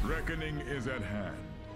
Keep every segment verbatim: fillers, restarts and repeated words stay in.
Reckoning is at hand.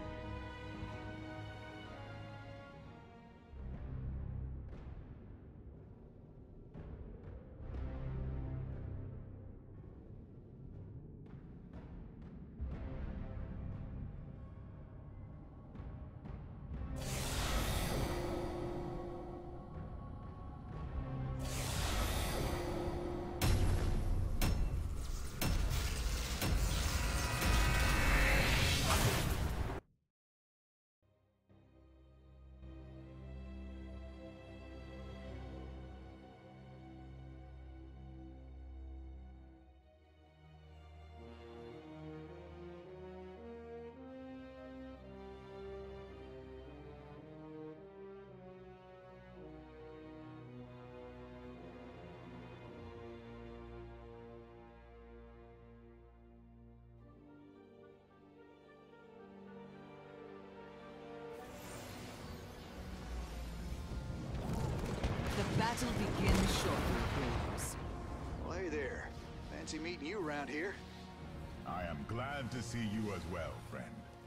The battle begins shortly, Graves. Well, hey there. Fancy meeting you around here. I am glad to see you as well, friend.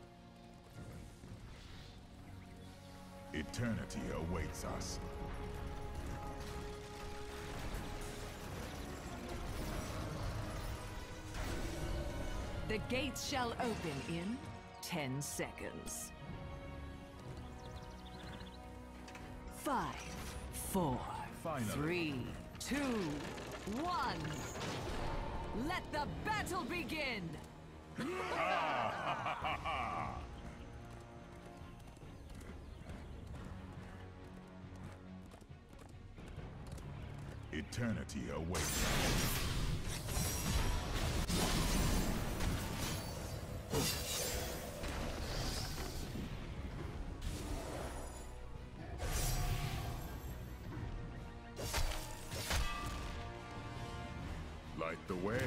Eternity awaits us. The gates shall open in ten seconds. Five, four, Finally. three, two, one. Let the battle begin! Eternity awaits us. Light the way.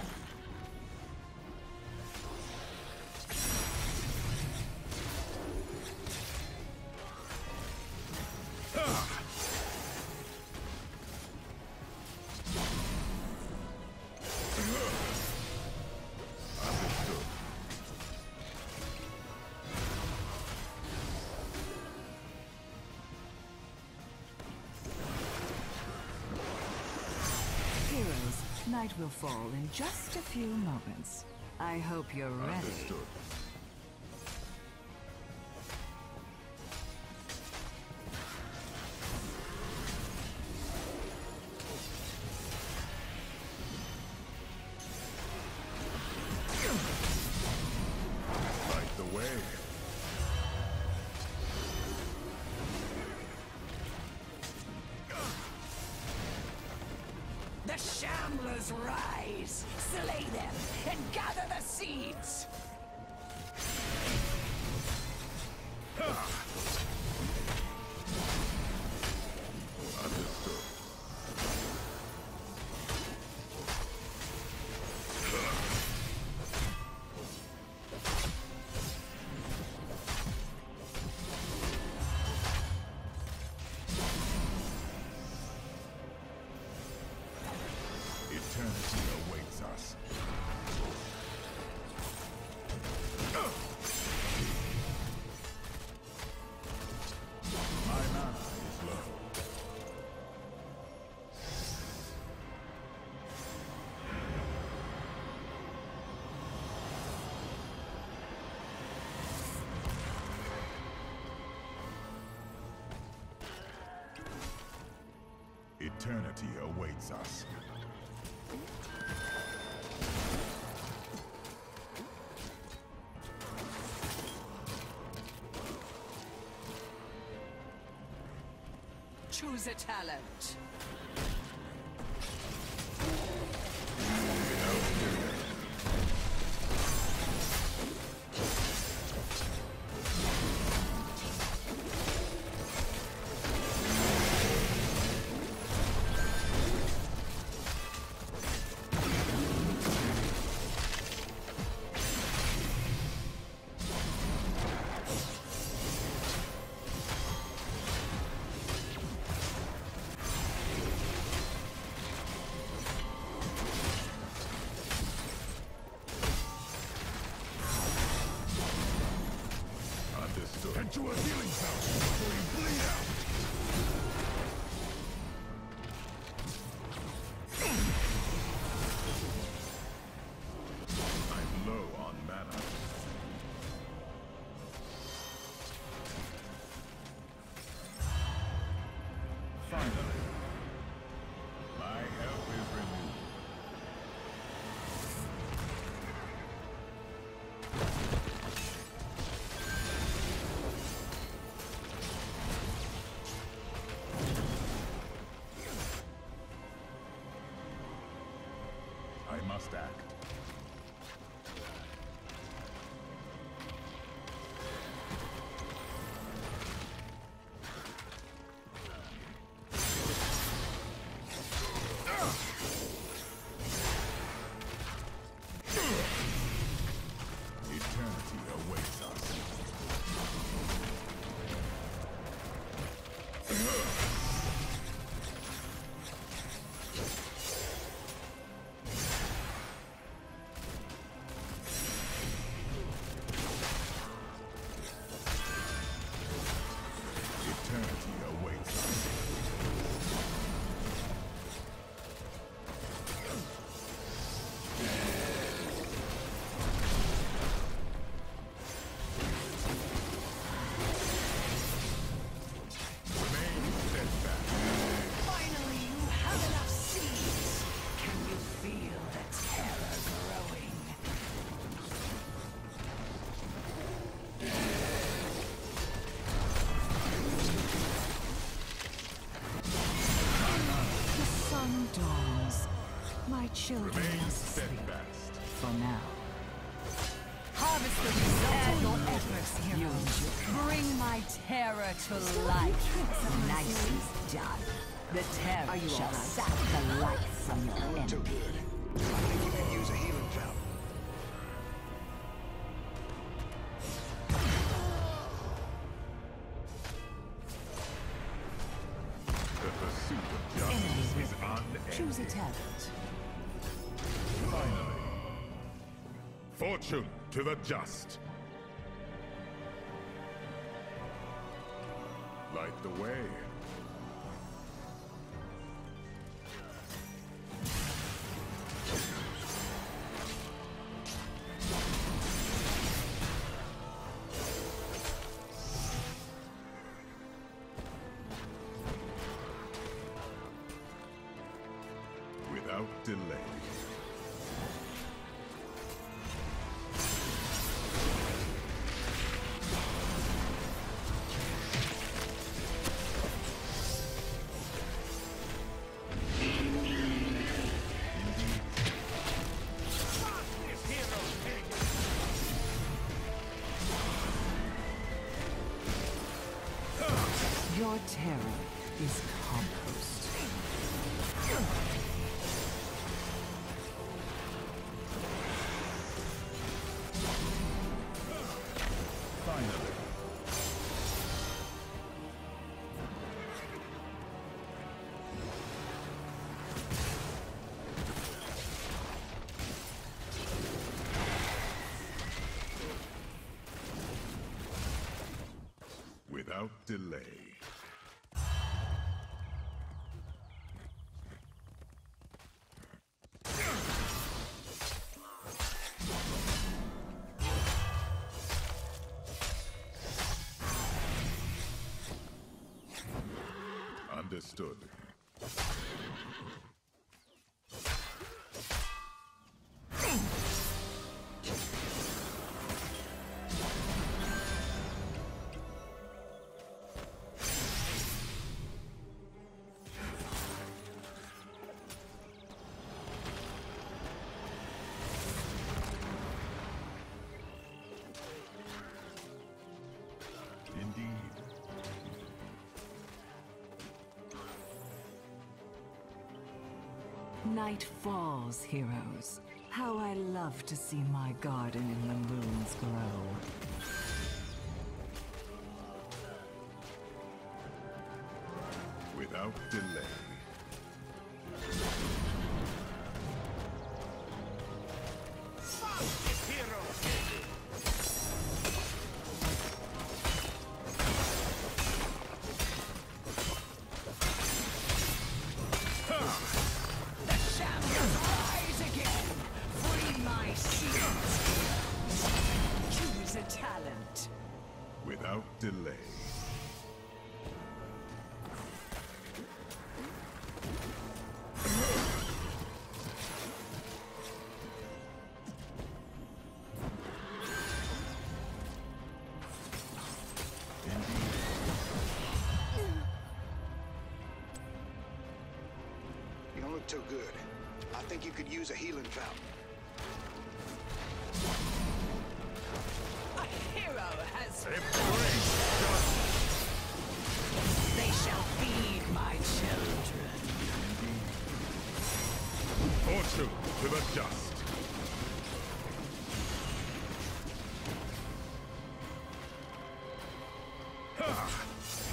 Understood. Heroes, night will fall in just a few moments. I hope you're ready. Understood. Light the way. The Shamblers rise! Slay them and gather the seeds! Understood. Eternity awaits us. My mana is low. Eternity awaits us. Choose a talent. get you a healing fountain before you bleed out! I'm low on mana. Finally, my health is renewed. I must act. Eternity awaits us. Eternity awaits us. Remain steadfast. Finally, you have enough seeds. Can you feel the terror growing? The sun dawns. My children Remain must sleep steadfast. for now. Harvest the result of your efforts, heroes. Bring my terror to life. Nicely done. The terror you shall all right? sap the life from your Too enemy. good. I think you could use a healing fountain. The pursuit of justice is unending. Choose a talent. Finally. Fortune to the just. Light the way. Without delay. Your terror is compost. Finally. Without delay. Understood. Indeed. Night falls, heroes. How I love to see my garden in the moon's glow. Without delay. Without delay. You don't look too good. I think you could use a healing fountain. A hero has Embrace They shall feed my children. fortune to the just. Ha!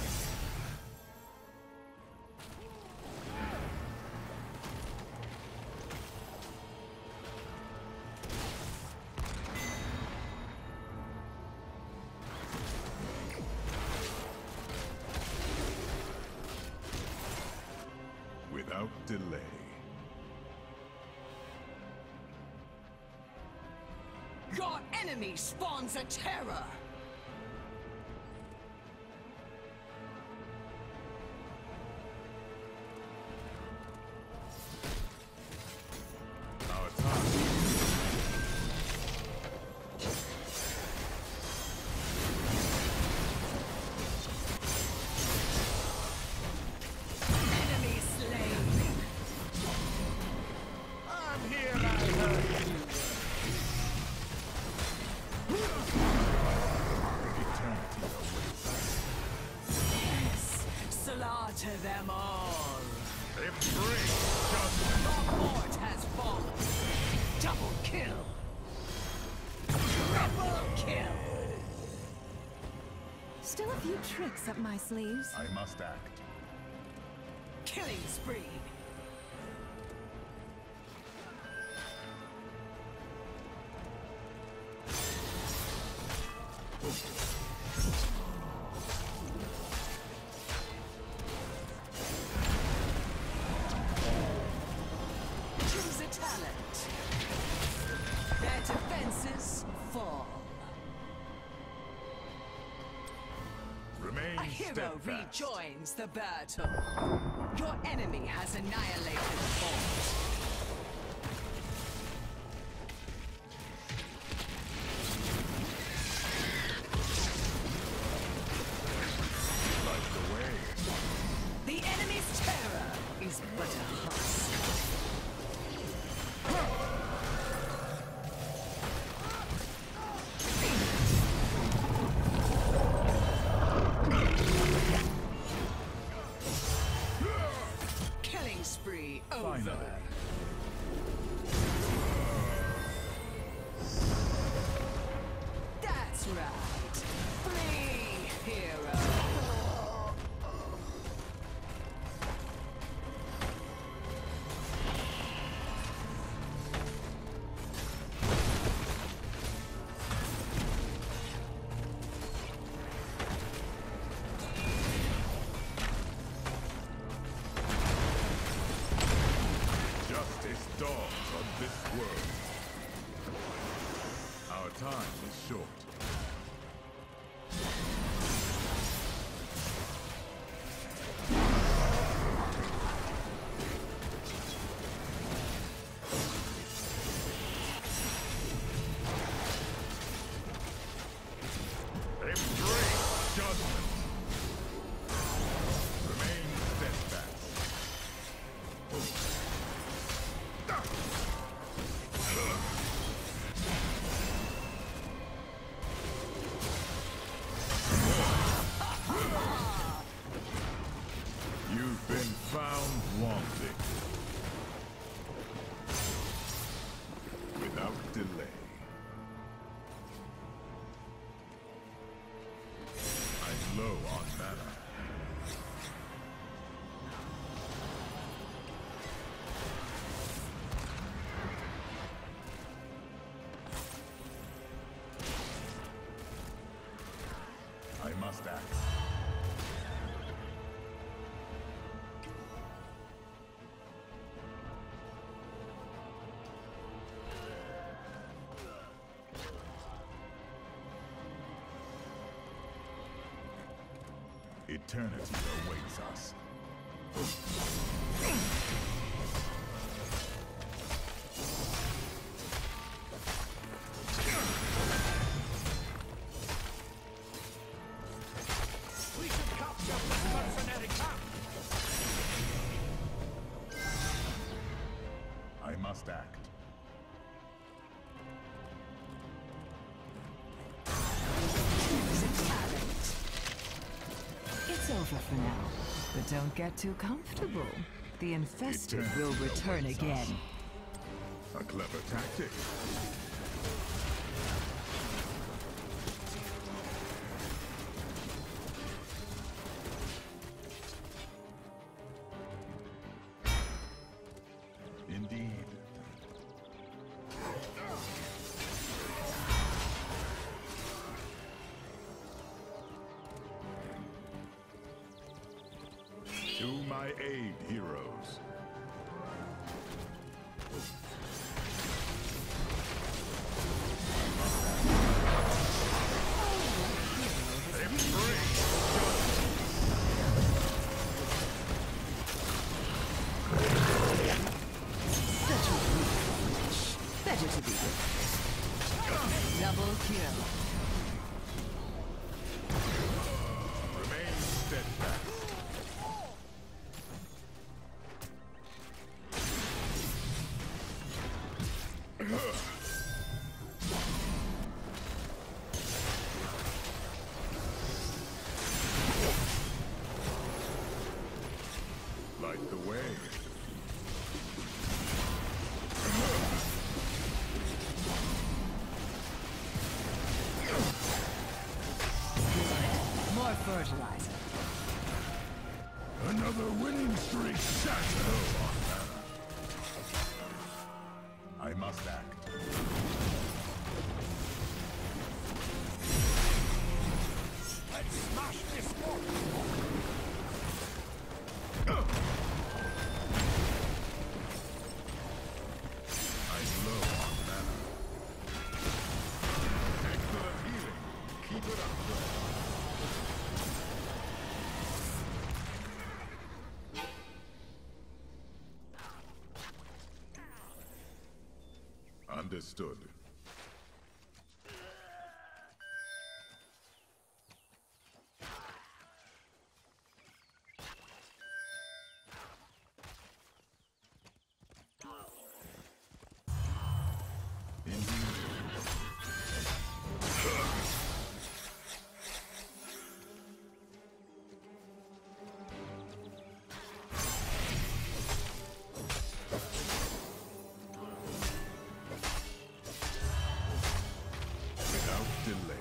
Without delay. Your enemy spawns a terror. Our time. Enemy slain. I'm here, I heard you. Eternity awaits. Yes. Slaughter them all. Embrace justice. The fort has fallen. Double kill. Triple kill. Still a few tricks up my sleeves. I must act. Killing spree. Choose a talent. Their defenses fall. Remain A hero steadfast. rejoins the battle. Your enemy has annihilated the fort. Light the way. The enemy's terror is but a husk. Killing spree over. Finally. That's right. Free hero. Justice dawns on this world. Our time is short. Embrace judgment. Remain steadfast. You've been found wanting. Without delay. I'm low on mana. I must act. Eternity awaits us. We should capture this mercenary camp! I must act. It's over for now, but don't get too comfortable. The infested Eternity will return awaits again. us. A clever tactic. Indeed. To my aid, heroes. Such a weak flesh. Better to be with. Double kill. Remain steadfast. Light the way. More fertilizer. Another winning streak shattered. I must act. Let's smash this wall! I'm low on mana. Excellent healing. Keep it up. Understood. Without delay.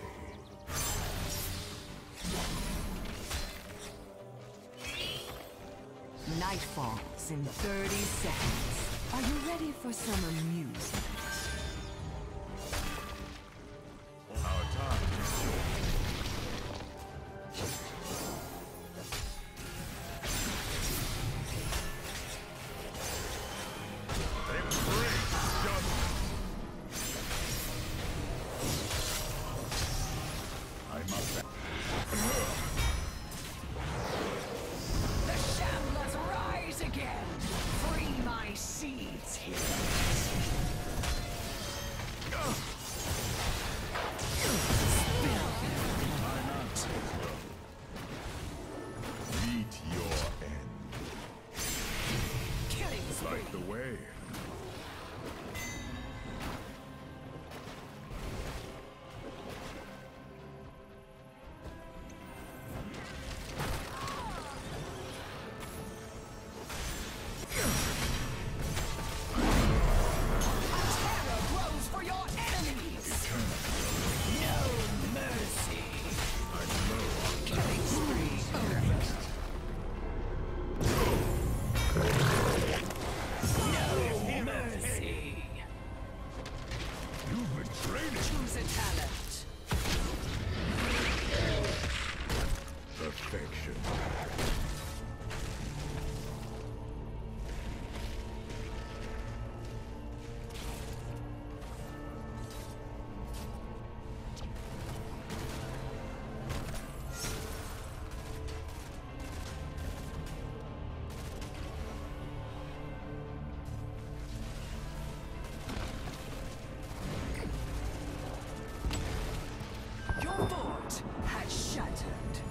Night falls in thirty seconds. Are you ready for some amusement? Our time is short. Embrace judgment. I must act. The Shamblers rise again! Free my seeds, heroes! My answer. Meet your end. Killing spree! Light the way. Your fort has shattered.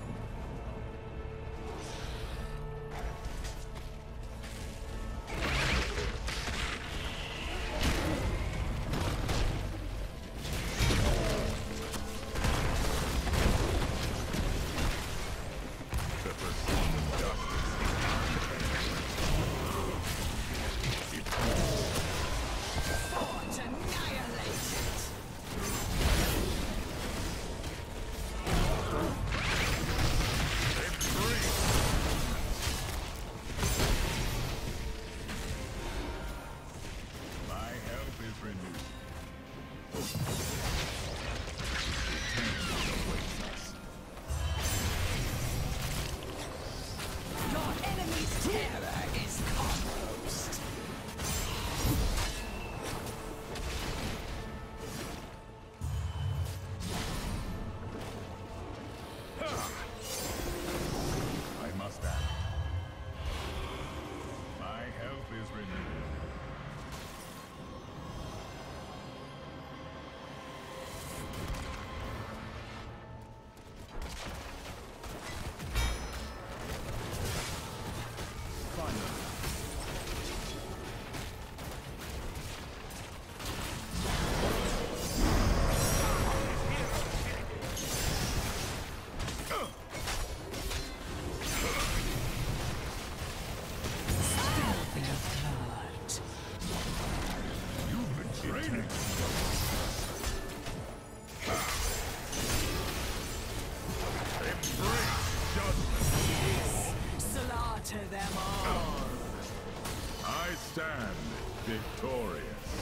Slaughter them all. I stand victorious.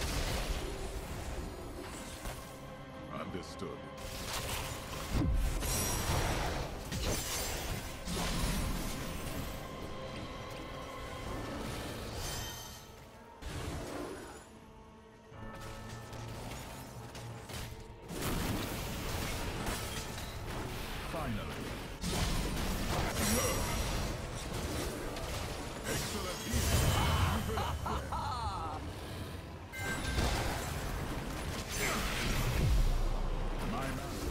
Understood. Finally. Excellent healing. Keep it up there. My master.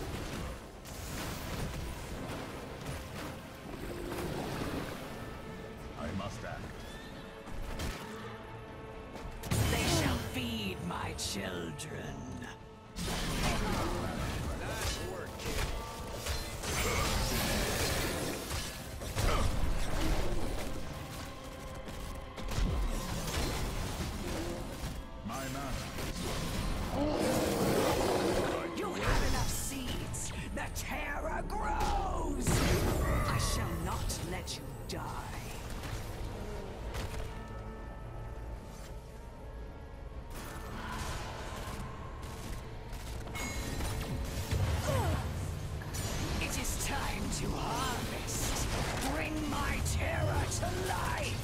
I must act. They shall feed my children. Nice work, kid. My master. You have enough seeds. The terror grows. I shall not let you die. It is time to harvest. Bring my terror to life.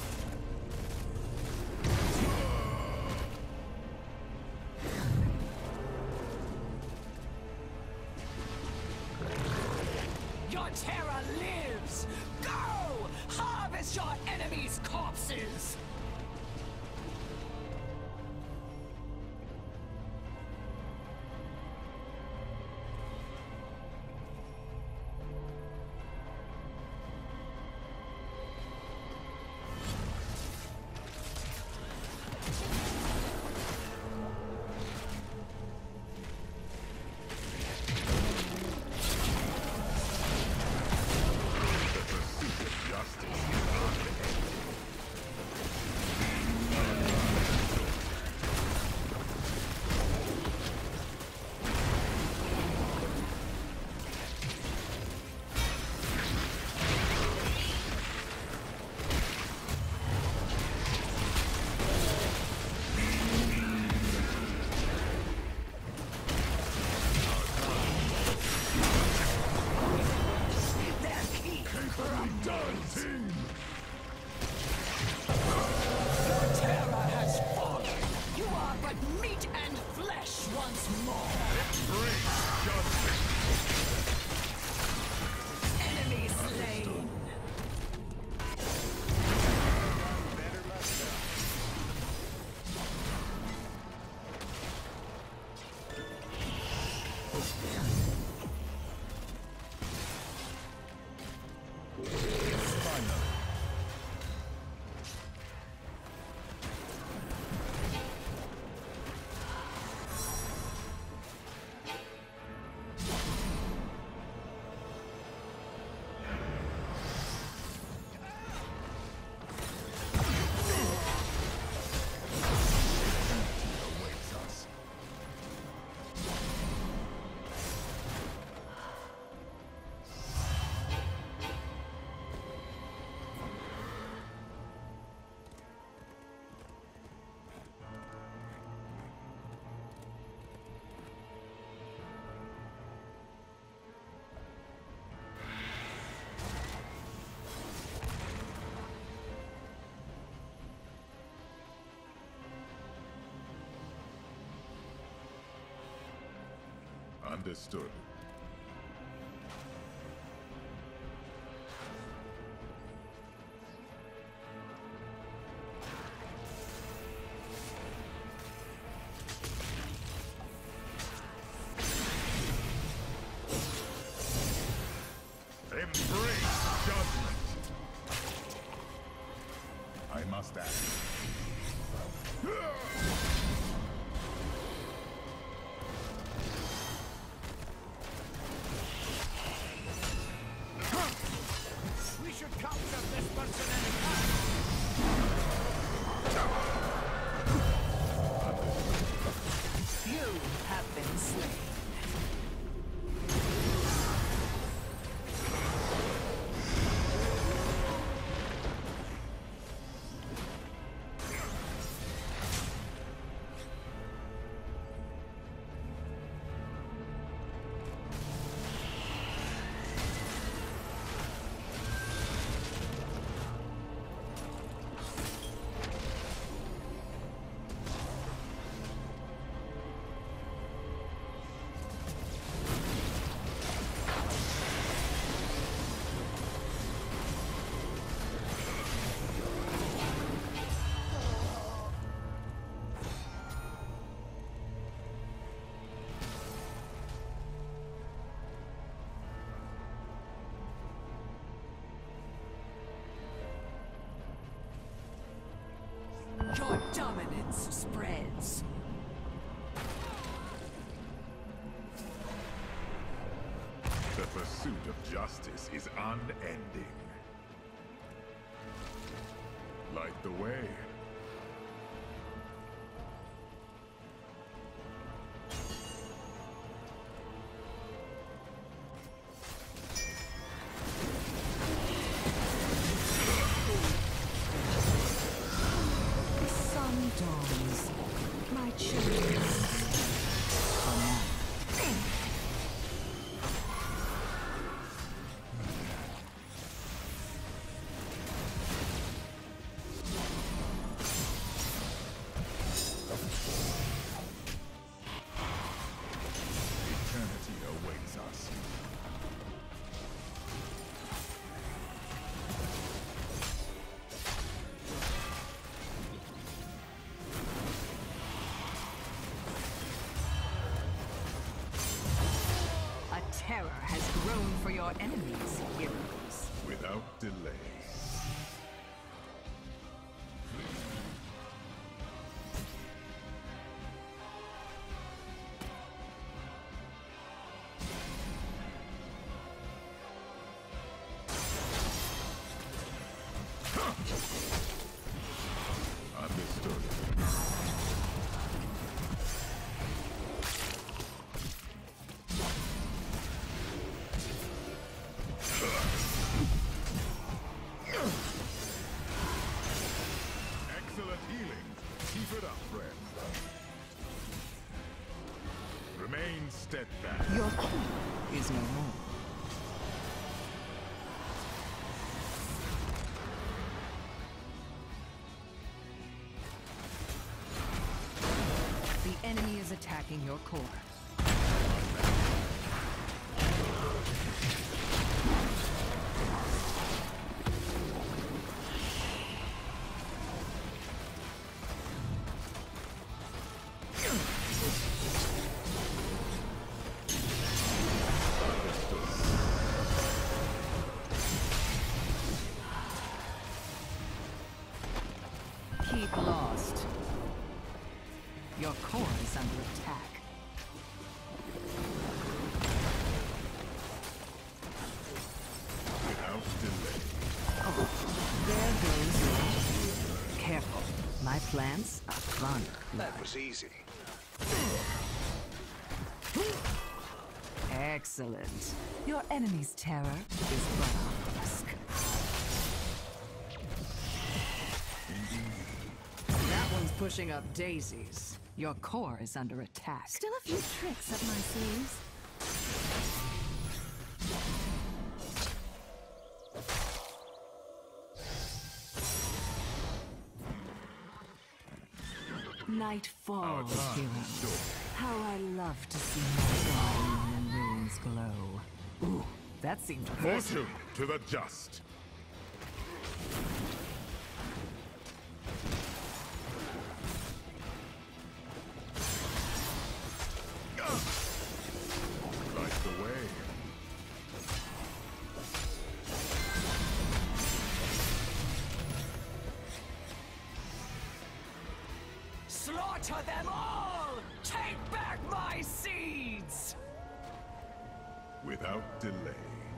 Your terror lives! Go! Harvest your enemies' corpses! The pursuit of justice is unending. Understood. Embrace judgment. I must act. We should capture this person in attack. You have been slain. Your dominance spreads. The pursuit of justice is unending. Light the way. The sun dawns. My children. For now. Eternity awaits us. A terror has grown for your enemies, heroes. Without delay. Understood. Excellent healing. Keep it up, friend. Remain steadfast. Your king is no more. The enemy is attacking your core. Keep lost. Your core is under attack. Without delay. Oh, there goes your... Careful. My plants are chronic. That was easy. Excellent. Your enemy's terror is but a risk. That one's pushing up daisies. Your core is under attack. Still a few tricks up my sleeves. Night Our falls, time hero. is short. How I love to see my guardian eyes glow. Ooh, that seemed Fortune to the just. Light the way. Slaughter them all! Take back my seeds! Without delay.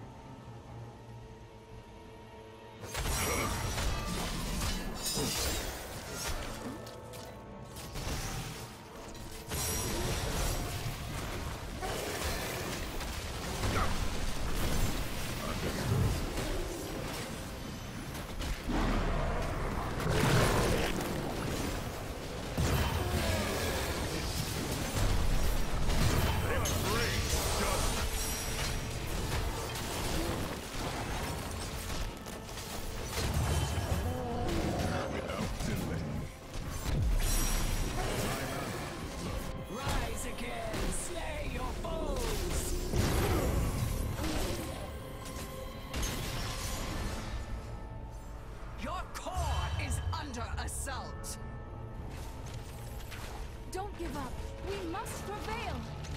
Rise again! Slay your foes! Your core is under assault! Don't give up. We must prevail.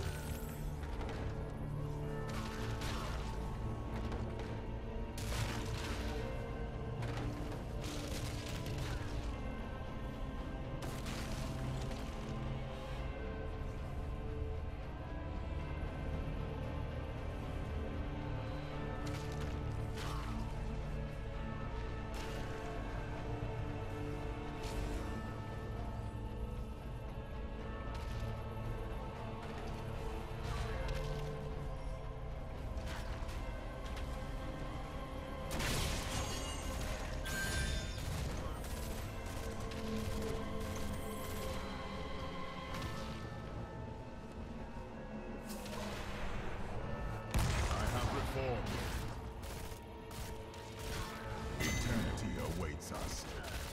Eternity awaits us.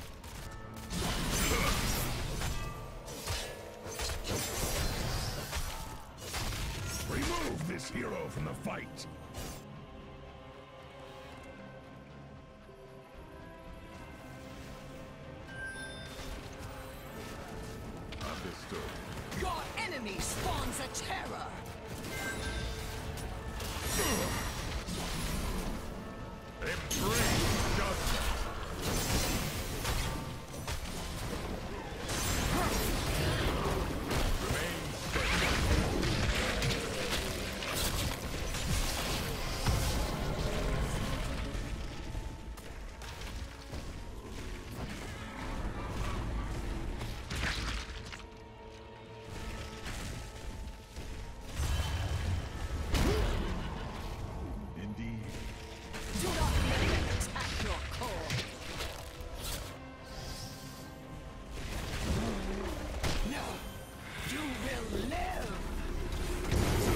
Remove this hero from the fight! Understood. Your enemy spawns a terror! Embrace judgment! Remain Indeed. Do not let them attack your core! No! You will live!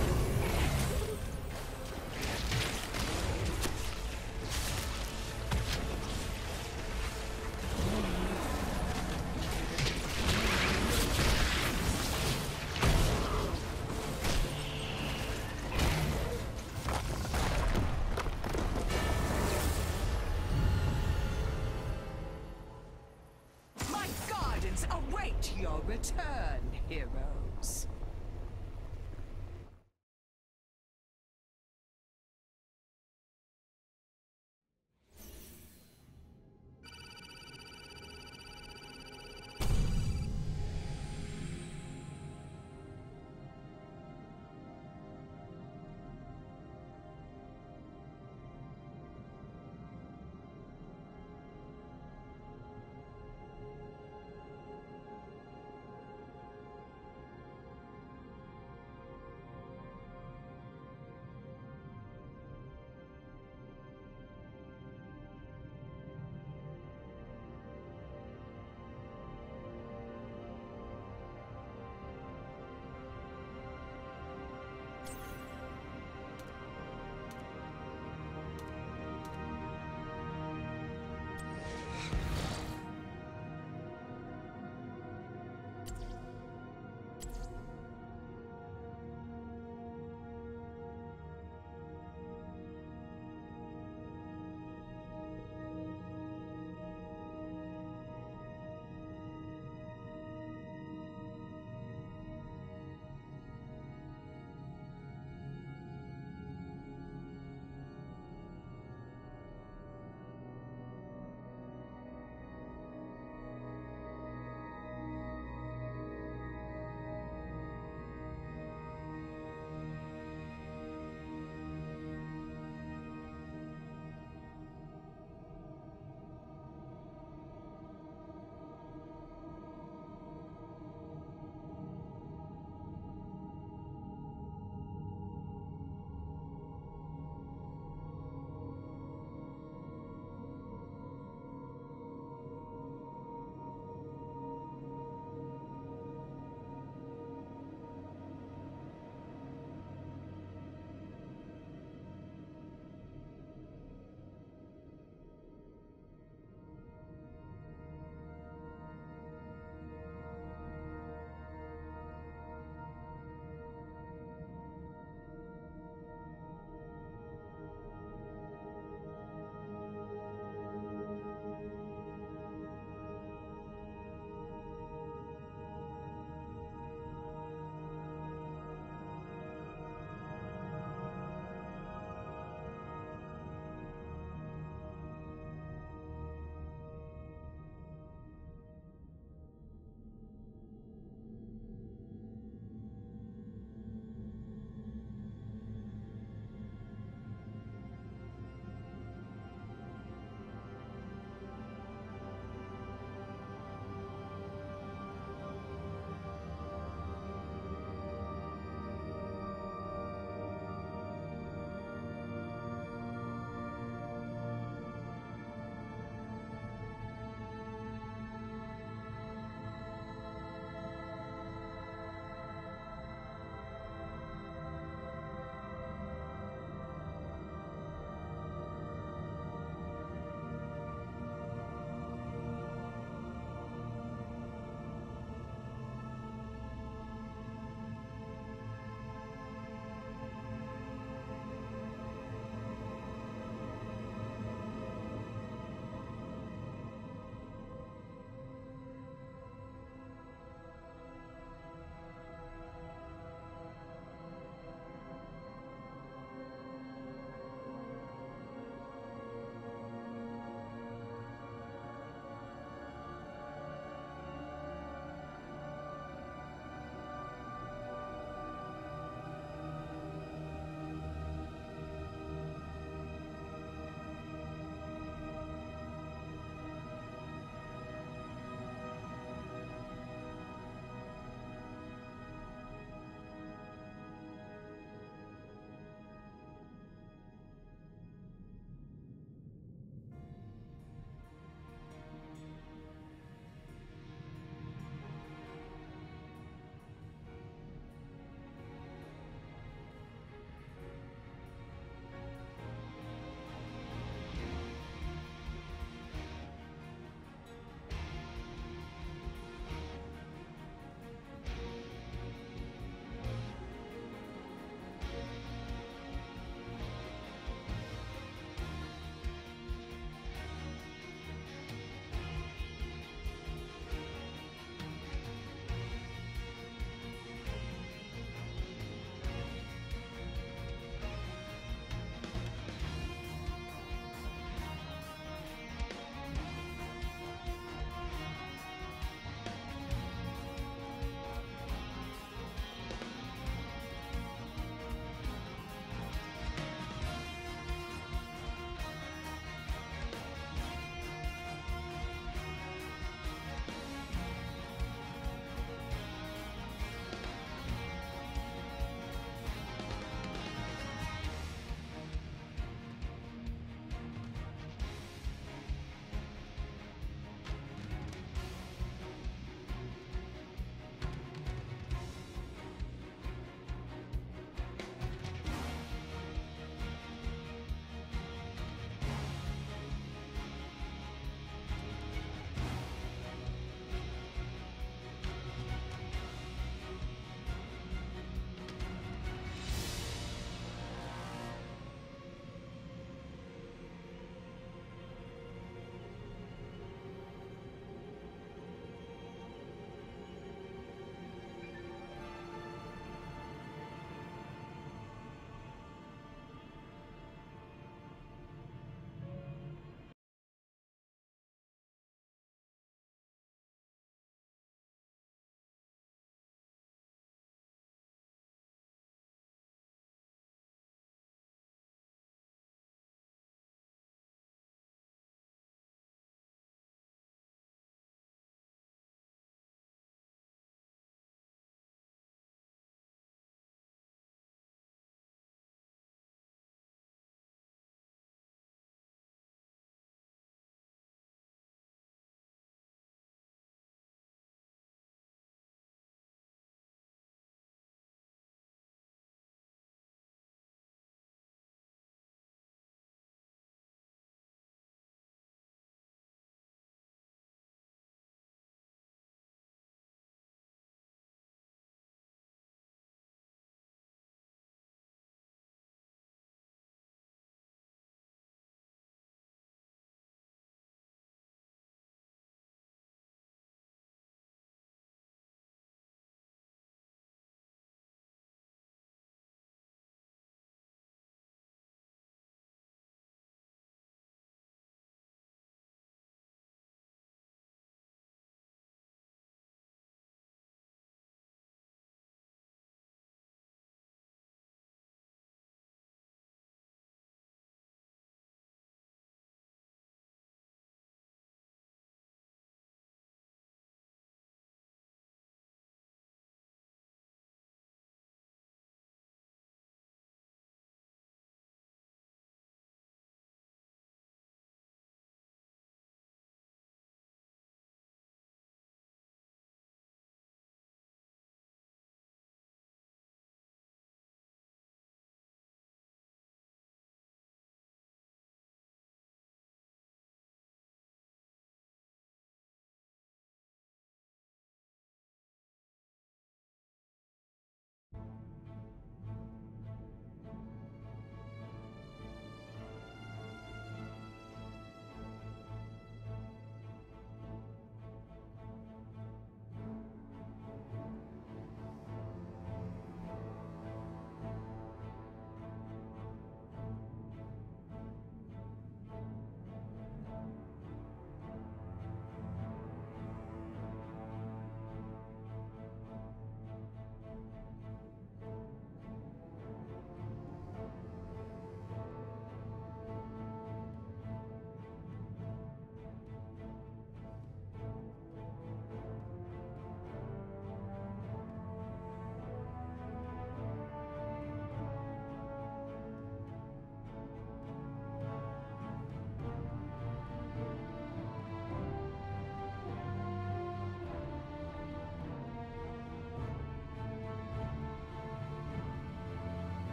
My gardens await your return, heroes!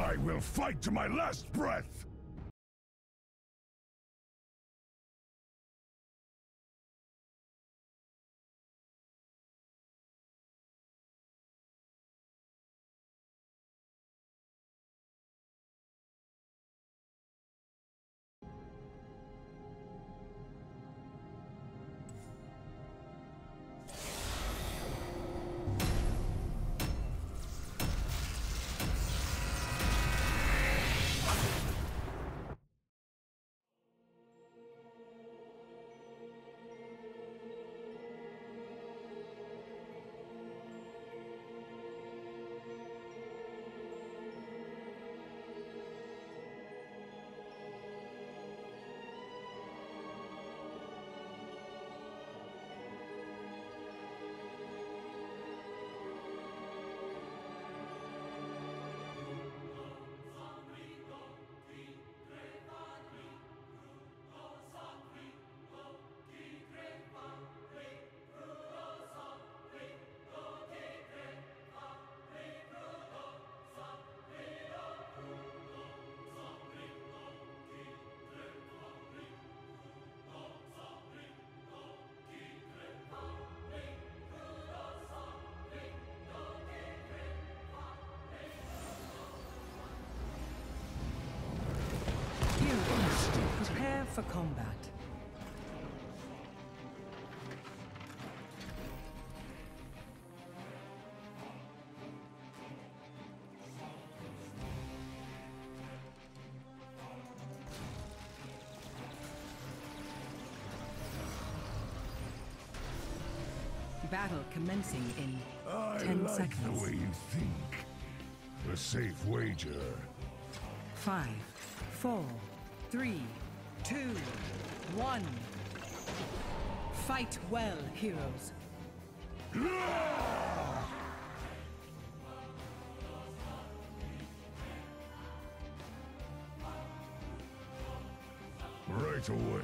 I will fight to my last breath! Prepare for combat. Battle commencing in I ten like seconds. the way you think. A safe wager. Five, four, three, two, one. Fight well, heroes. Right away.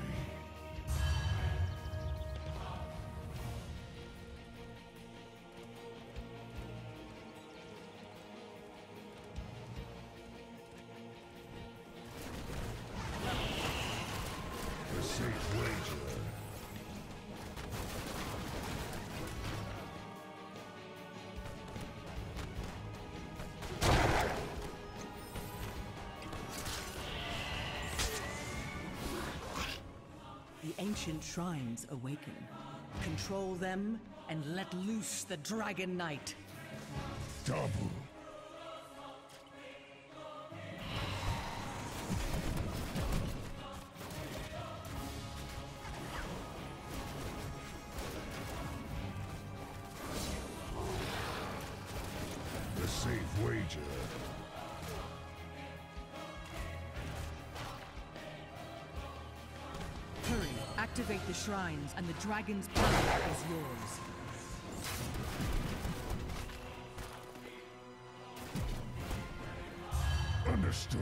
A safe wager. The ancient shrines awaken. Control them and let loose the Dragon Knight. Double. The safe wager. Hurry, activate the shrines and the dragon's power is yours. Understood.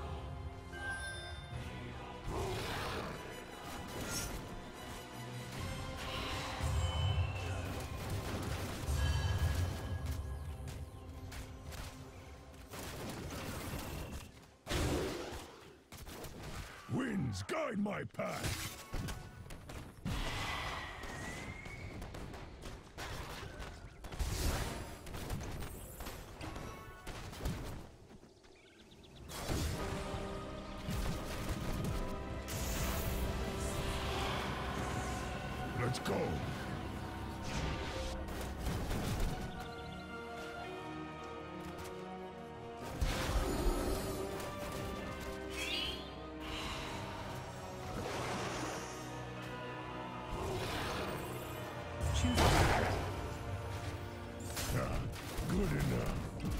Winds guide my path. Let's go. Choose a Ah, good enough.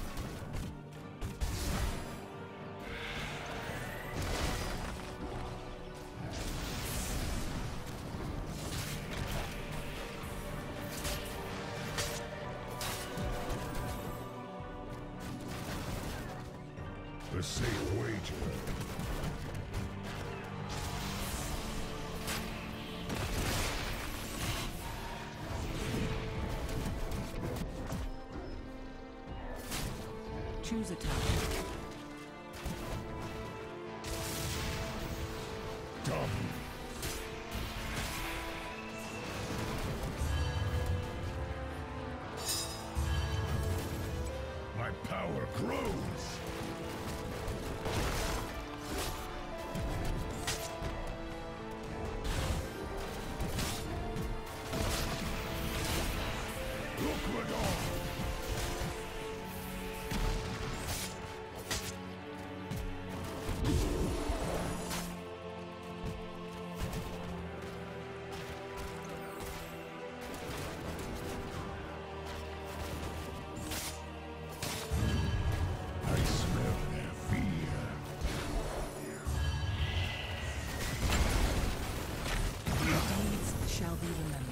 A safe wager. choose a tower. power grows. Look, Radon! I smell their fear. Your deeds shall be remembered.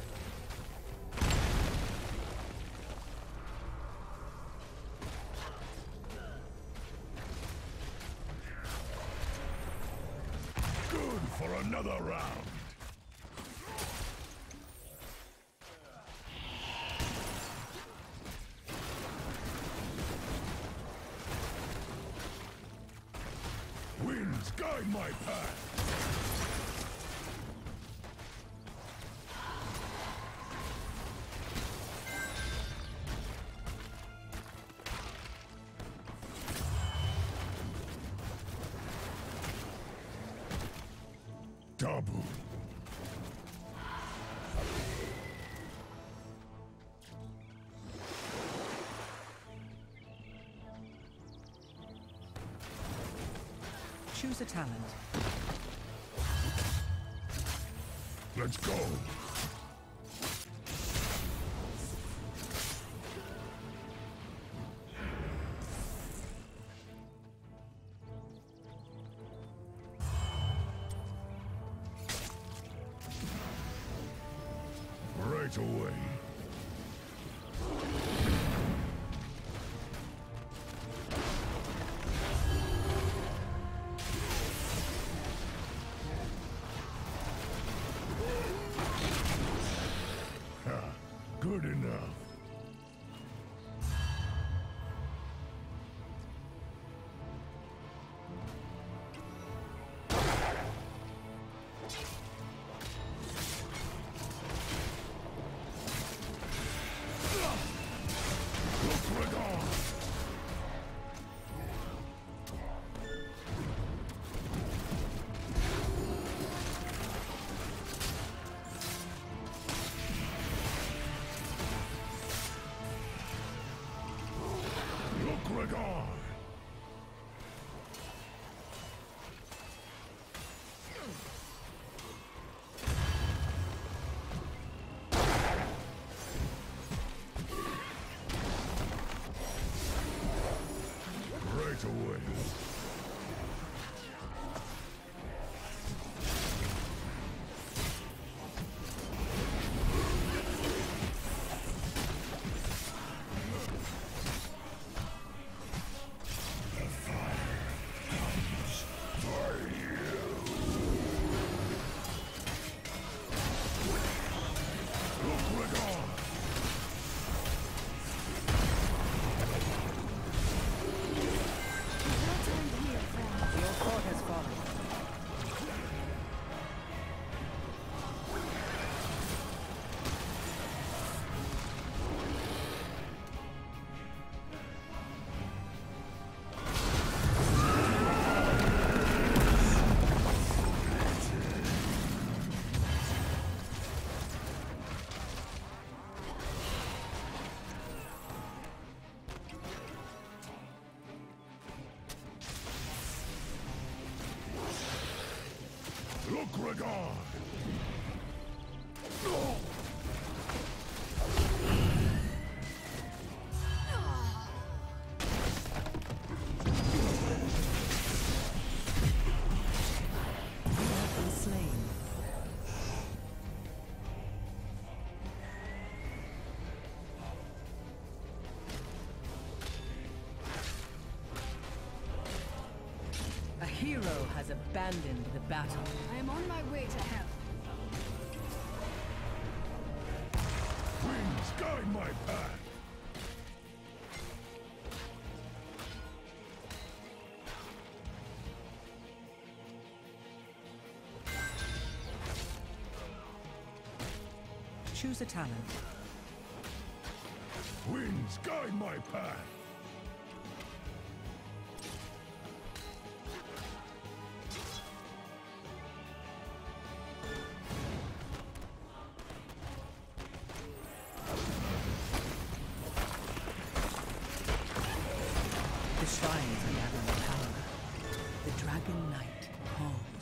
Good for another round. Winds guide my path. Double. Choose a talent. Let's go. Right away. Ha, good enough. Look, Radon! Look, Radon! Right away. The fire comes for you. Look, Radon! No time here, friend. Your court has fallen. Look, Radon! Oh! You have been slain. A hero has abandoned the battle. I am on my way to help. Winds guide my path. Choose a talent. Winds guide my path.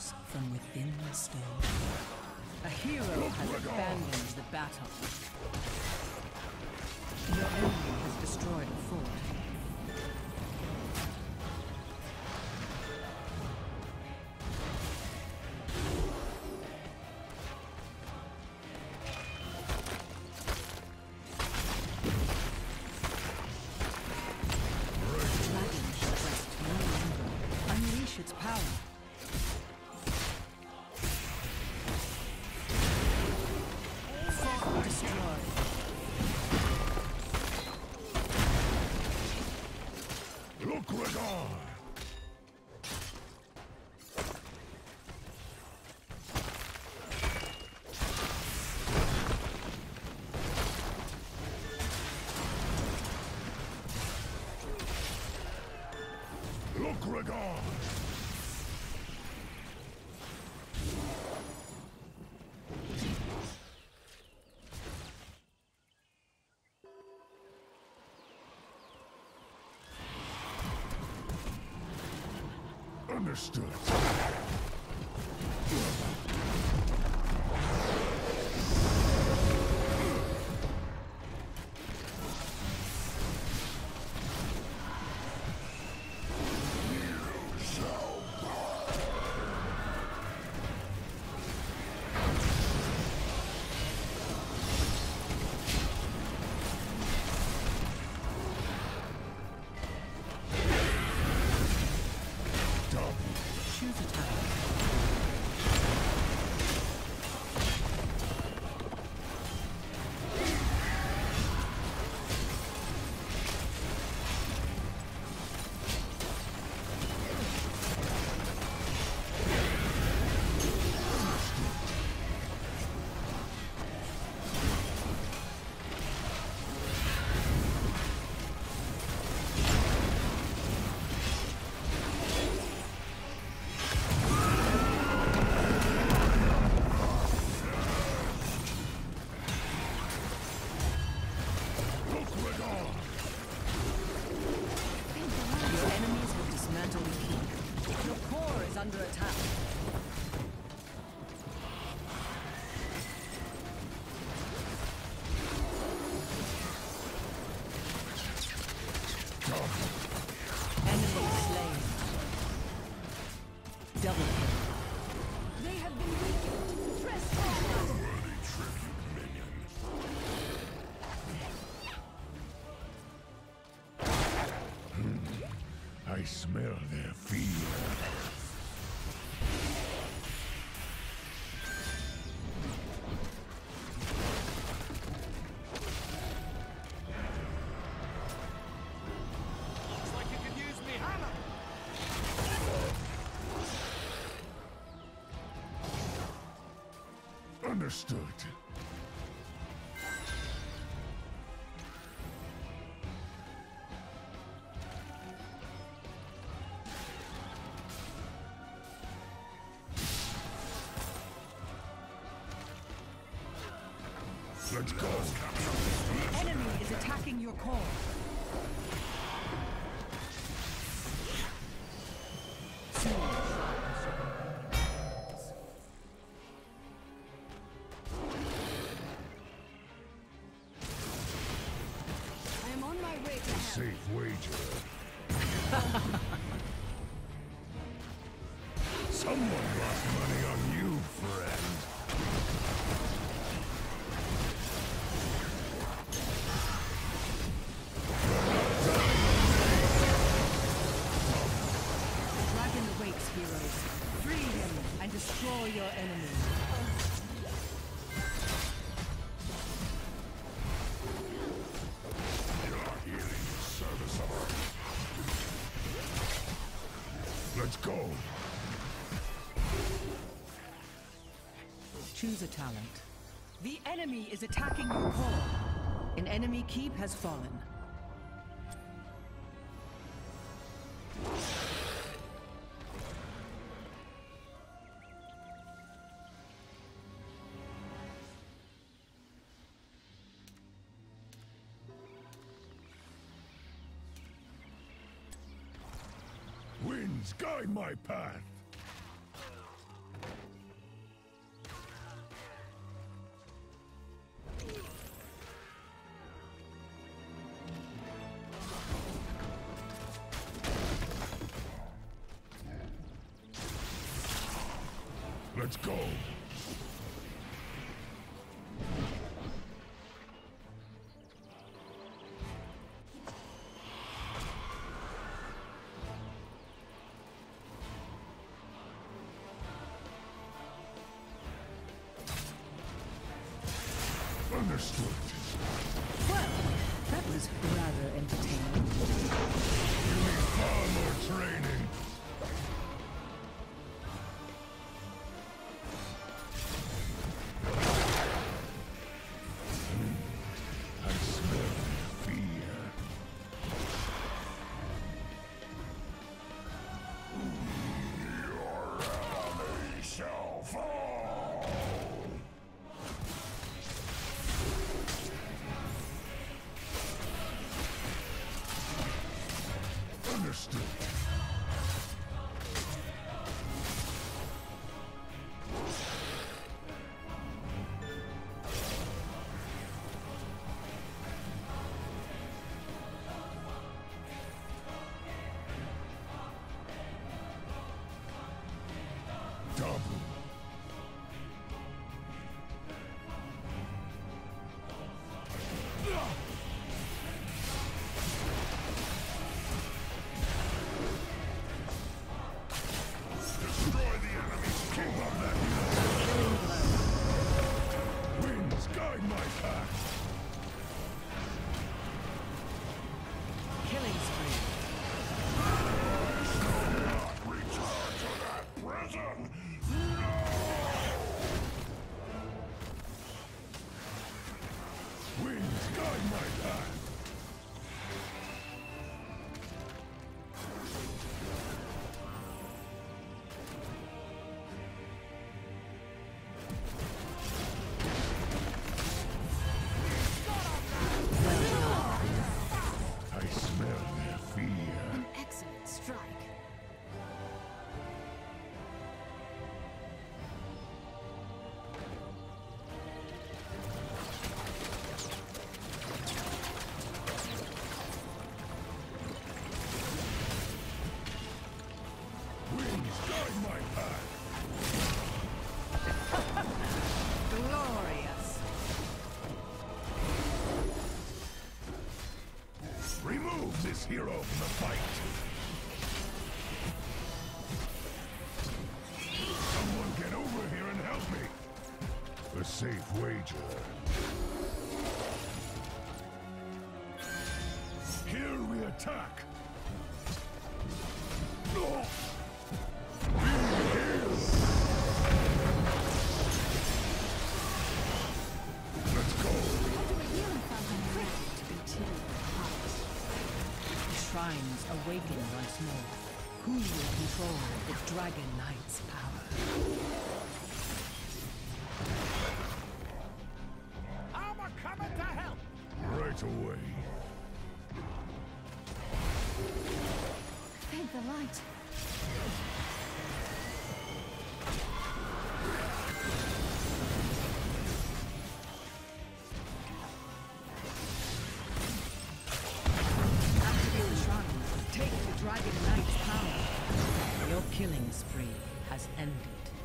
flows from within the stone. A hero has abandoned the battle. Your enemy has destroyed a fort. Unleash its power. Fort destroyed. Look, Rhaegar! Look, Rhaegar! Understood. Choose a target. Under attack. Enemy slain. Double kill. They have been weakened. Press forward. Worthy tribute, minion. Hmm. I smell their fear. Understood. Let's go. The enemy is attacking your core. I am on my way to help. Safe wager. Someone lost money on you, friend. Dragon awaits, heroes. Free him and destroy your enemy. Your healing is serviceable. Let's go. Choose a talent. The enemy is attacking your core. An enemy keep has fallen. Winds guide my path. Let's go. Understood. Well, that was rather entertaining. You need far more training. I smell fear. Your enemy shall fall. Understood. Double. Destroy the enemy's king of that hill. Winds guide my path. Killing spree. Not return to that prison. No! Winds guide my path. I smell their fear. An excellent strike. Winds guide my path. Glorious. Remove this hero from the fight. Someone get over here and help me. A safe wager. Here we attack. Oh. Let's go. I'll do a healing fountain quick to be tilled heart. The shrines awaken once more. Who will control the Dragon Knight's power? I'm a coming to help. Right away. Thank the light. Activate the shrine. Take the Dragon Knight's power. Your killing spree has ended.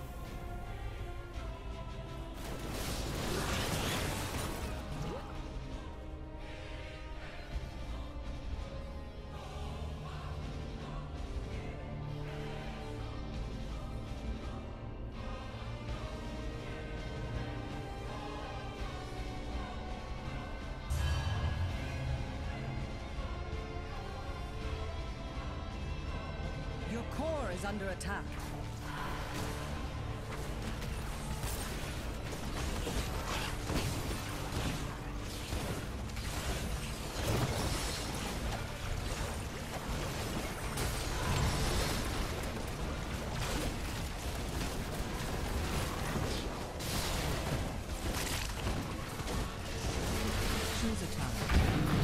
Your core is under attack. Choose a tower.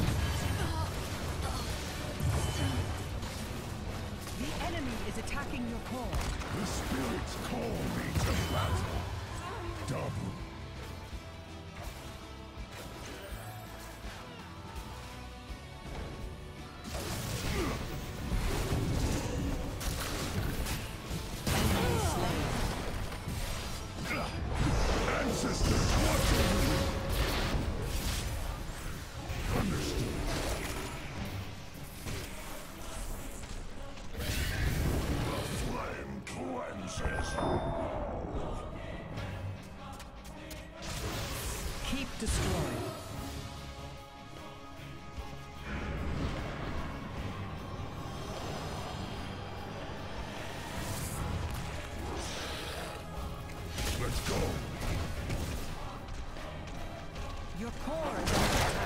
The enemy is attacking your core. The spirits call me to battle. Double. destroyed. Let's go. Your core is under attack.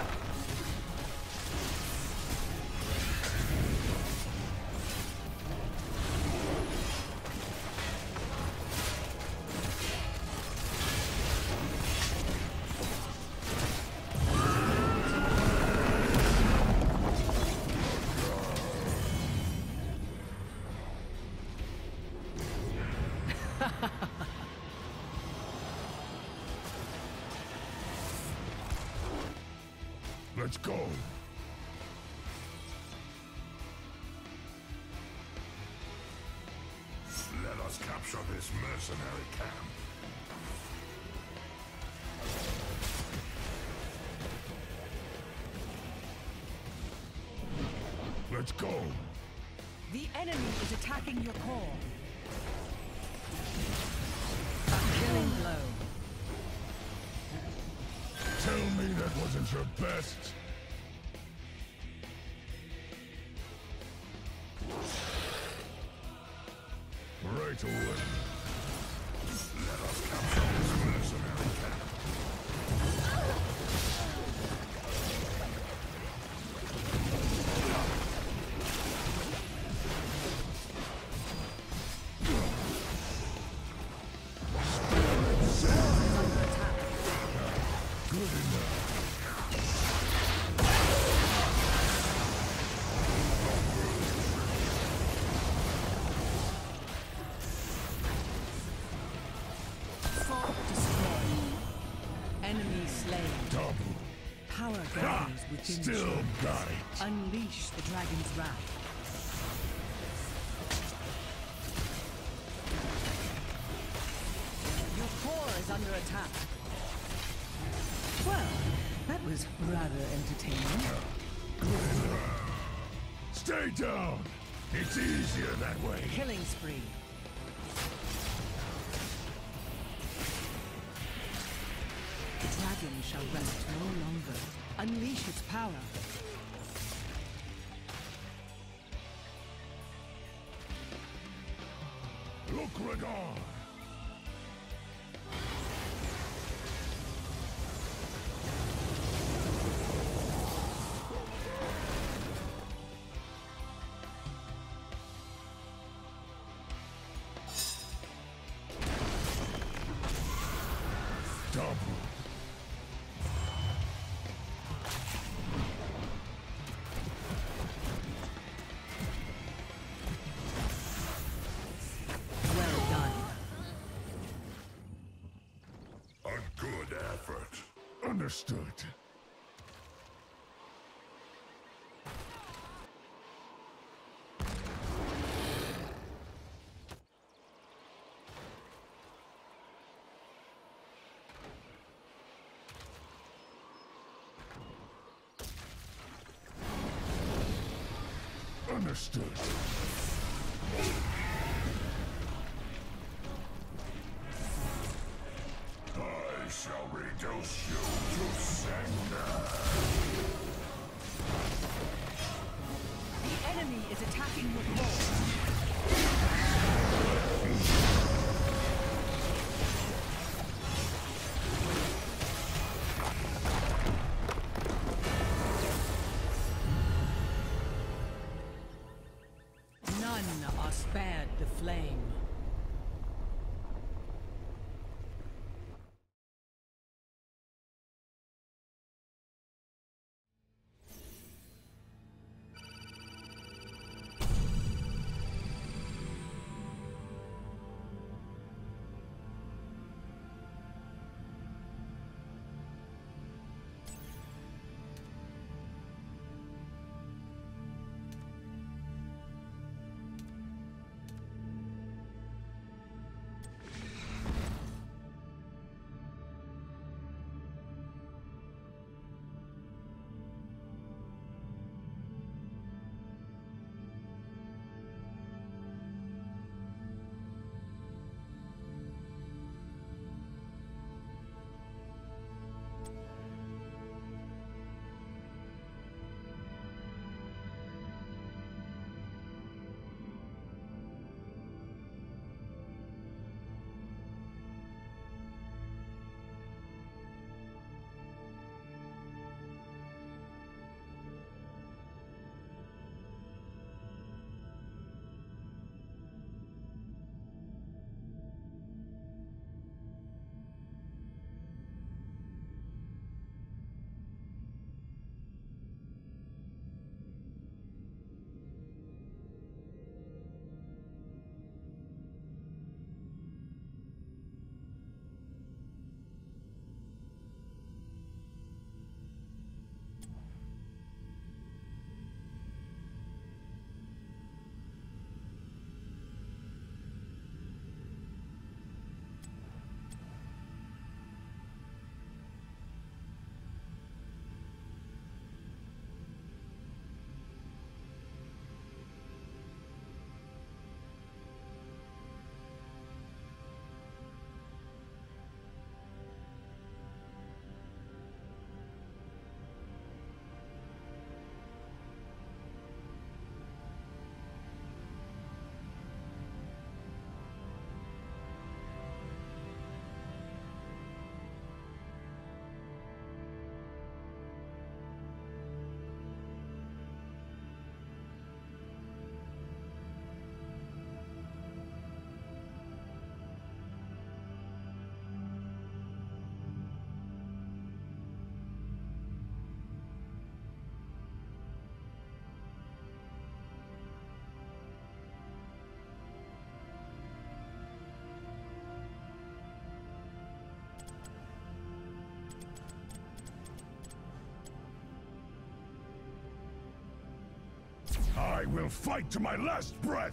Let's go. Let us capture this mercenary camp. Let's go. The enemy is attacking your core. A killing blow. Tell me that wasn't your best. Right away. Let us capture this mercenary camp. Good enough. Fort destroyed. Enemy slain. Double. Power Ha! gathers within Still you. got it. Unleash the dragon's wrath. Your core is under attack. Well, that was rather entertaining. Stay down. It's easier that way. Killing spree. The dragon shall rest no longer. Unleash its power. Look, Ragar. Double. Well done. A good effort. Understood. Understood. I shall reduce you to cinder. The enemy is attacking your core. I will fight to my last breath!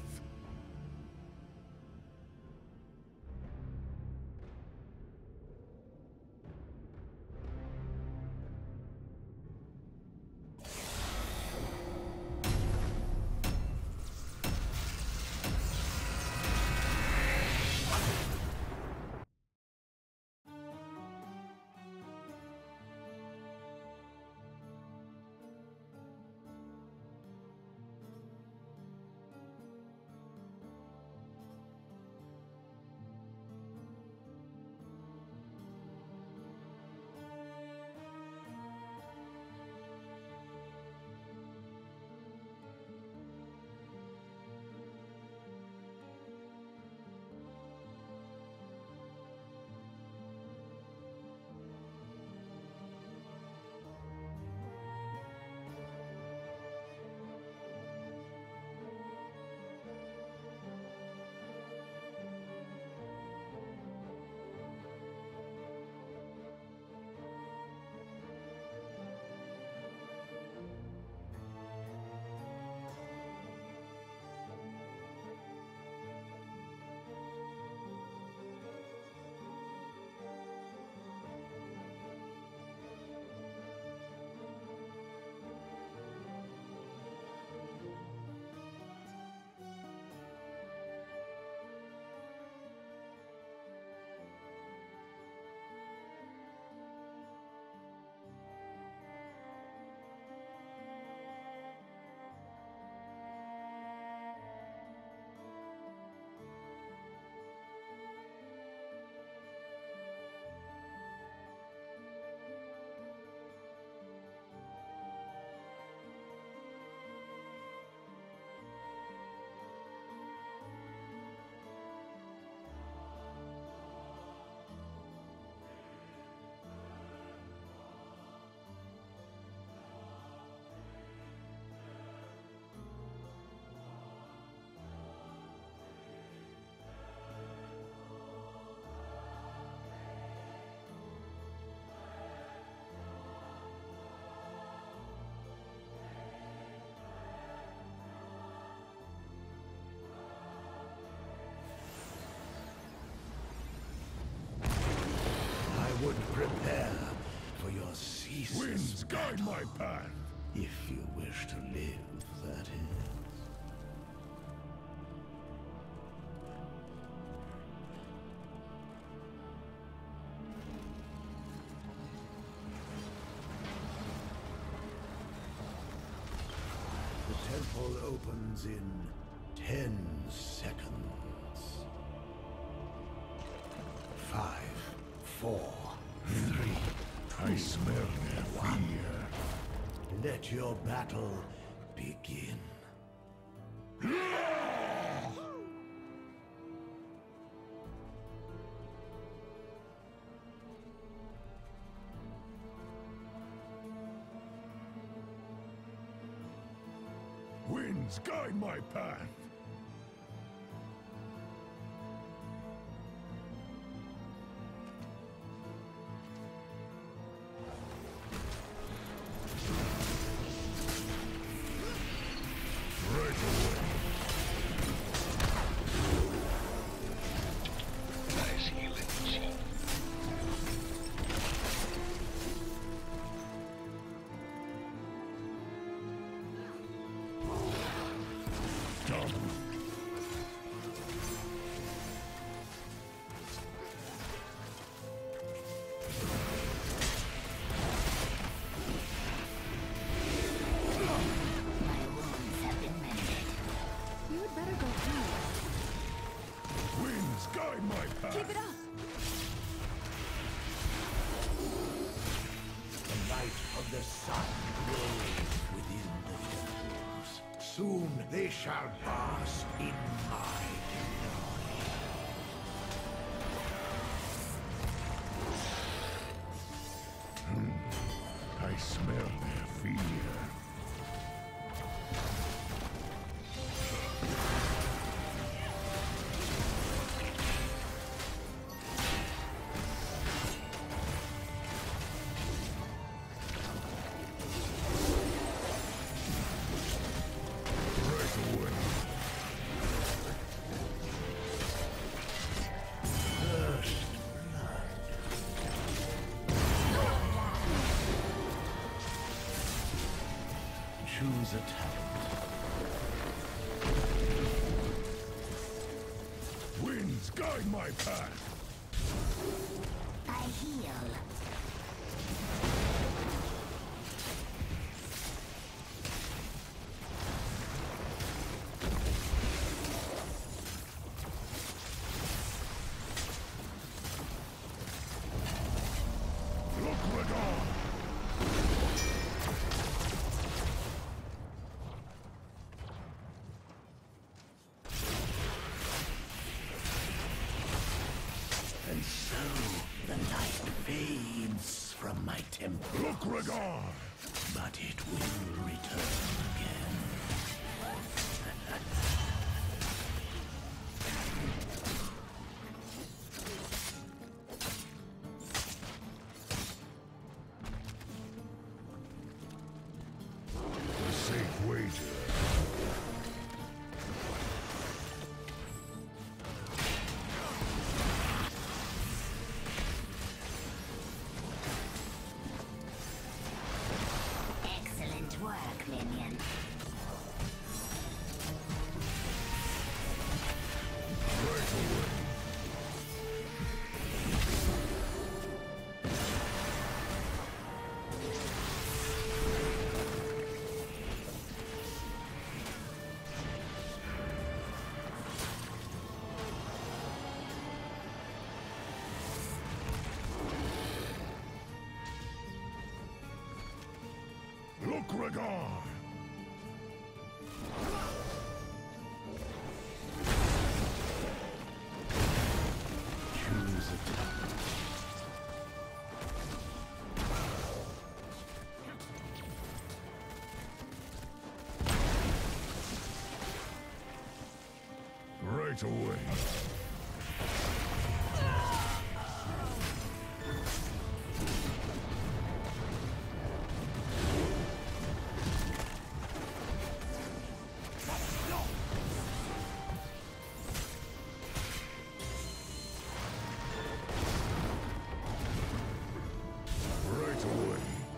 Would prepare for your ceaseless Winds guide my path. If you wish to live, that is. The temple opens in ten seconds. Five, four, three. I smell their fear. Let your battle begin. Winds guide my path. Keep it up! The light of the sun grows within the temples. Soon they shall bask in my glory. Hmm. I smell their fear. Choose a talent. Winds guide my path. I heal. And so the light fades from my temple. Look, Rhaegar! But it will return again. A safe wager. Excellent work, minion. Right away. Look, Rhaegar! Choose a talent. Right away. Right away.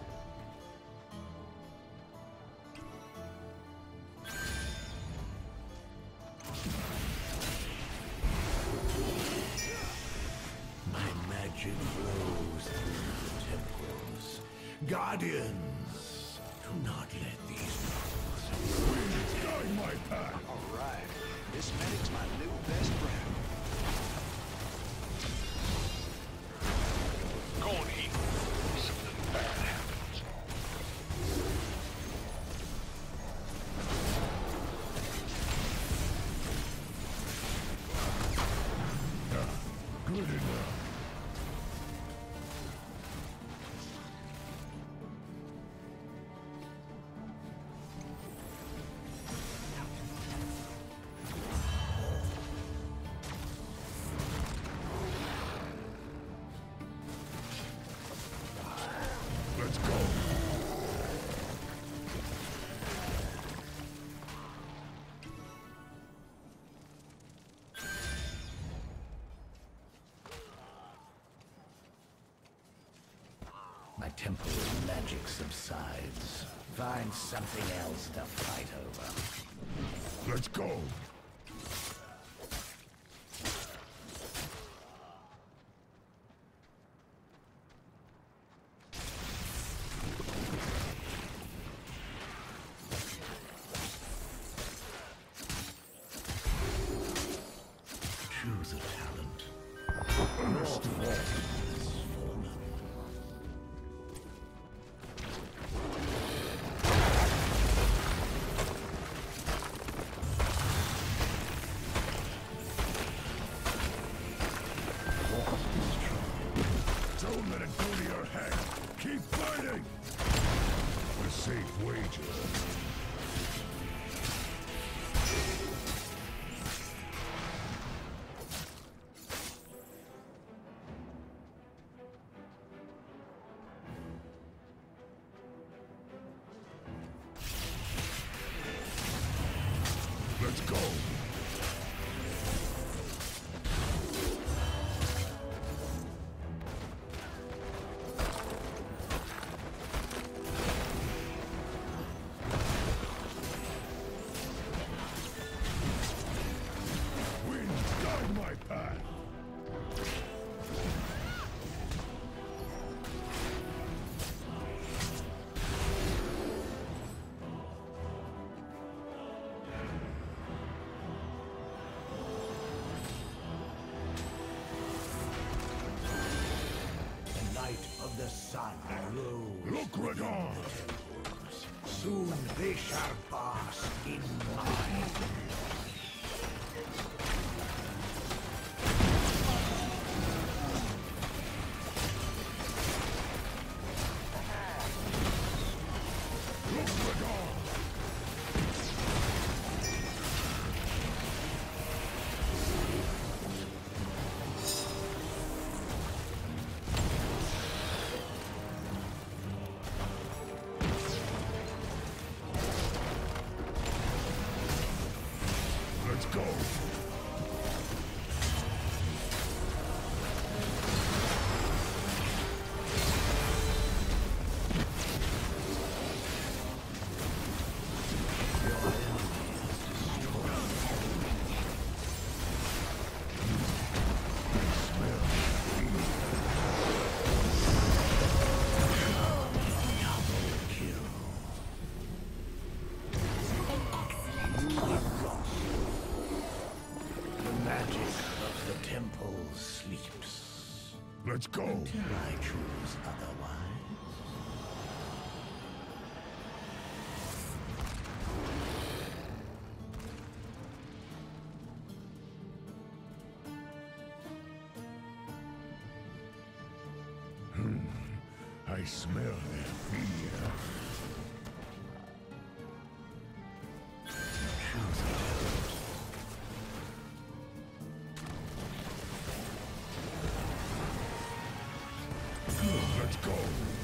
My magic flows through the temples. Guardians, do not let these walls Winds guide my path. All right. This medic's my new best friend. Go on, eat. Something bad happens. Ah, good enough. Let's go. My temple magic subsides. Find something else to fight over. Let's go. Choose a talent. North Wall has fallen. Don't let it go to your head. Keep fighting. A safe wager. Let's go. they shall bask in my Let's go. Let's go. Until I choose otherwise. Hmm. I smell their fear. Let's go.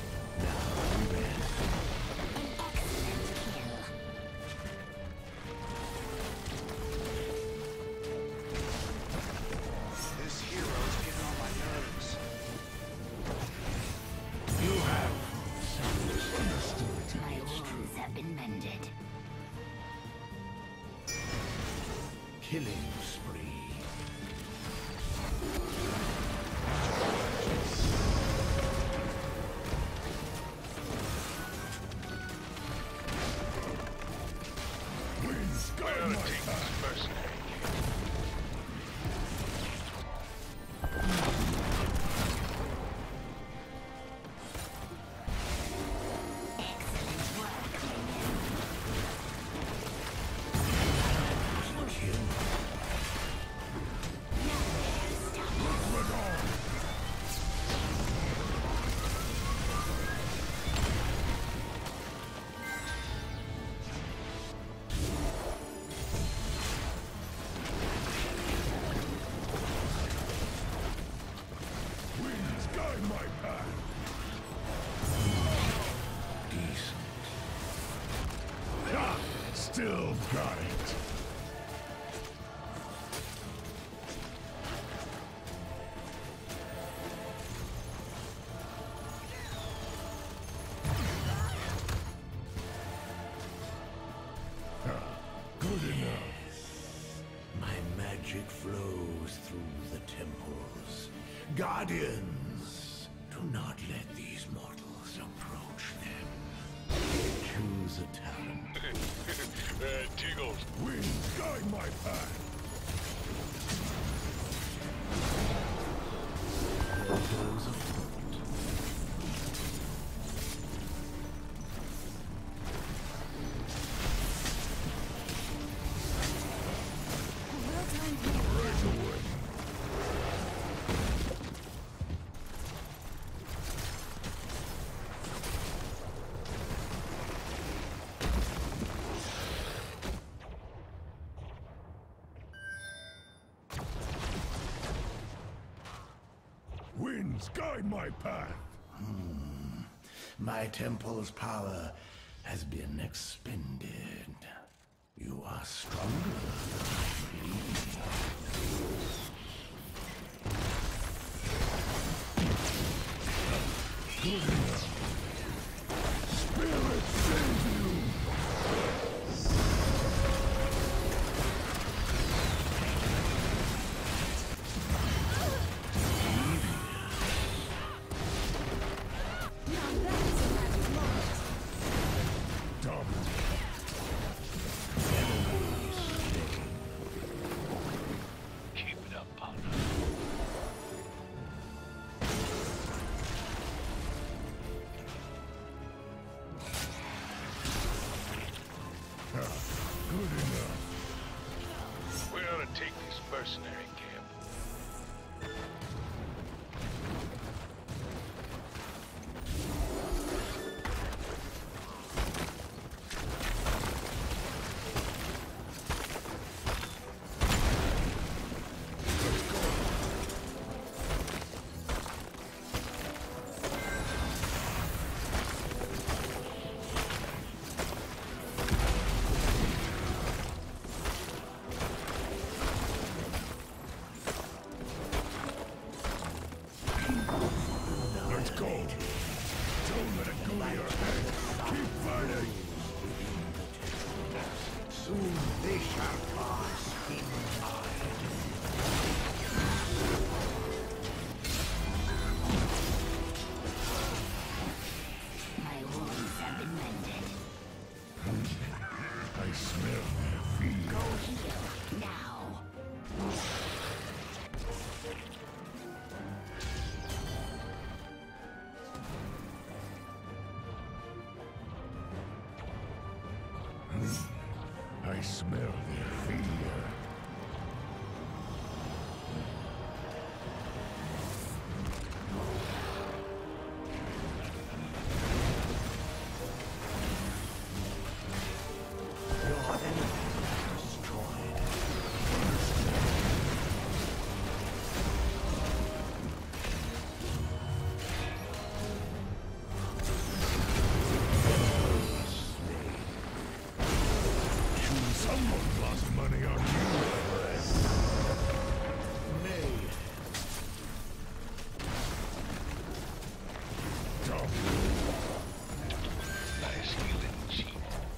This hero's getting on my nerves. You have understood. My wounds have been mended. Killing spree. Still got it. Good enough. My magic flows through the temples. Guardians, do not let these mortals approach them. Choose a talent. uh, Tiggles. Winds guide my path. There goes a foot. Right away. Winds guide my path. Hmm. My temple's power has been expended. You are stronger than I believed. Good enough. Spirit save you. your head! Keep fighting! Soon they shall pass in tide. My wounds have been mended. I smell their fear. Go heal now. I smell their fear. Your enemy is destroyed. Someone lost money on you. Nay, Dumb. Nice healing cheap.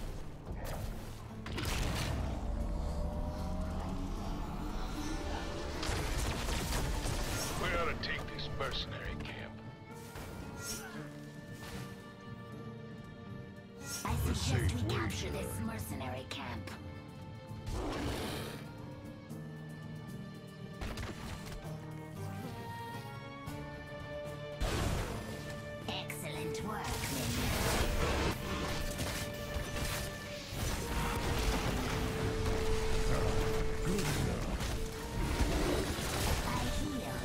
We ought to take this mercenary camp. I suggest safe we way capture to- this mercenary camp. Excellent work, minion. Good enough. I heal.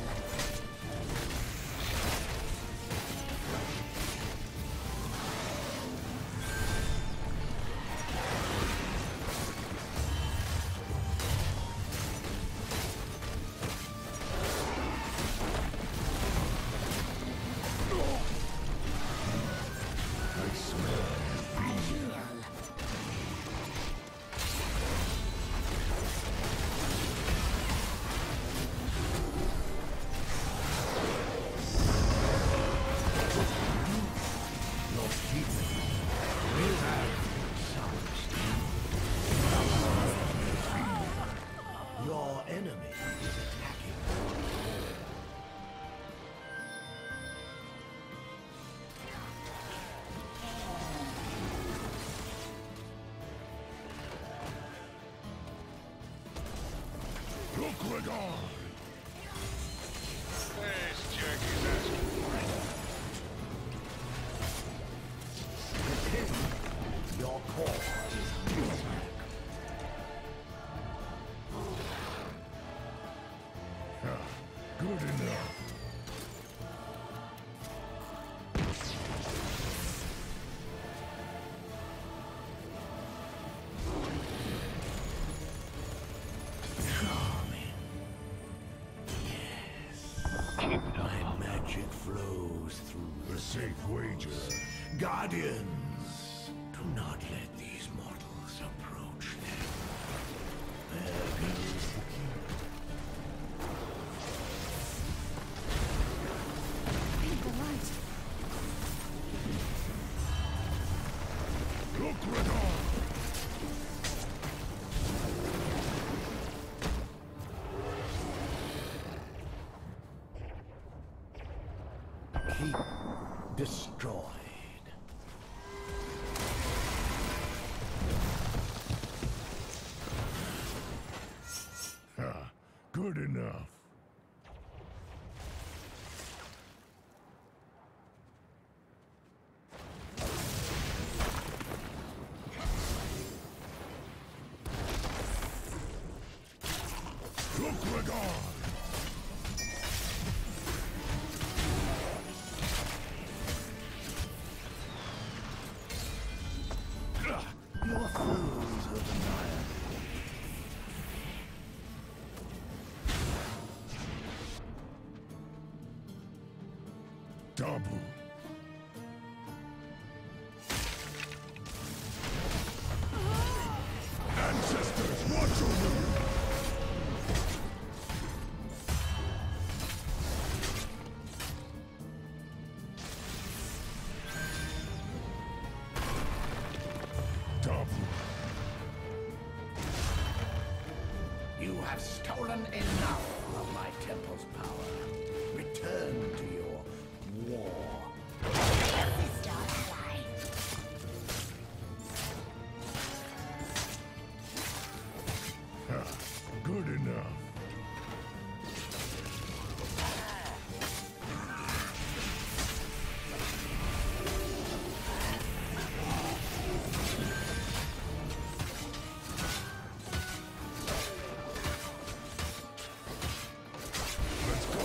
I smell their I fear. heal. your people will have some strength. Your enemy is attacking. Look, Regard! This jerky's asking for it. Your cause is good. Ah, good enough. Charming. Yes. Keep it My up. magic flows through A safe wager. Guardians, do not let these mortals approach them. There goes the king. Read the light. Look, Regard! Keep destroyed. Ah, good enough. Look, Regard! Your foes have annihilated. Double. Ancestors, watch over you! You have stolen enough of my temple's power. Return to your war. Ha, good enough. Let's go.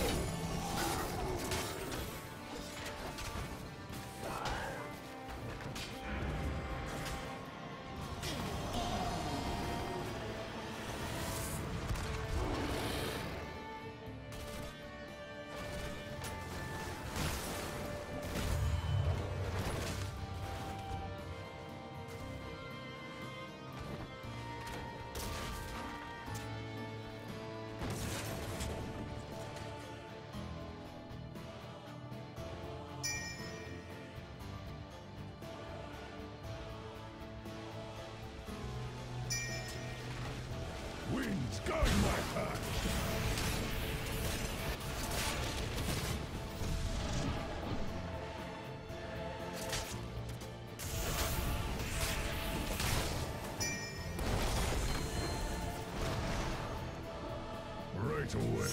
Winds guard my path. Right away.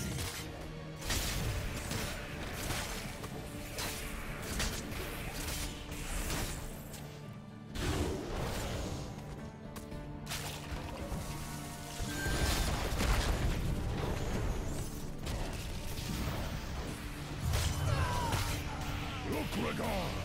Look, Ragar!